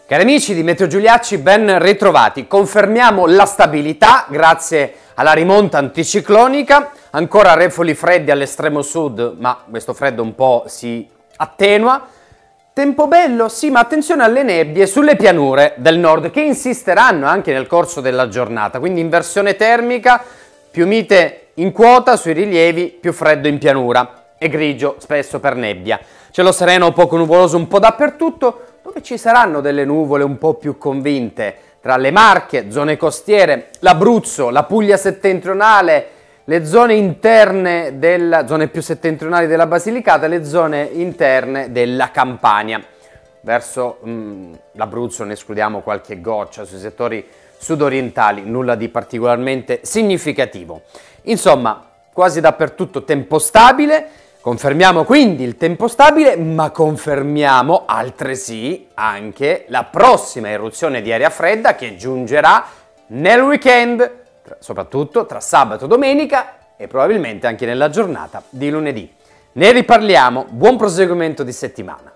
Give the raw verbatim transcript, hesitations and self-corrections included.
Cari amici di Meteo Giuliacci, ben ritrovati. Confermiamo la stabilità grazie alla rimonta anticiclonica, ancora refoli freddi all'estremo sud, ma questo freddo un po' si attenua. Tempo bello, sì, ma attenzione alle nebbie sulle pianure del nord che insisteranno anche nel corso della giornata, quindi inversione termica, più mite in quota sui rilievi, più freddo in pianura e grigio spesso per nebbia. Cielo sereno, poco nuvoloso un po' dappertutto, dove ci saranno delle nuvole un po' più convinte tra le Marche, zone costiere, l'Abruzzo, la Puglia settentrionale, le zone interne della zone più settentrionali della Basilicata e le zone interne della Campania. Verso mm, l'Abruzzo ne escludiamo qualche goccia sui settori sudorientali, nulla di particolarmente significativo. Insomma, quasi dappertutto tempo stabile. Confermiamo quindi il tempo stabile, ma confermiamo altresì anche la prossima eruzione di aria fredda che giungerà nel weekend, soprattutto tra sabato e domenica e probabilmente anche nella giornata di lunedì. Ne riparliamo, buon proseguimento di settimana.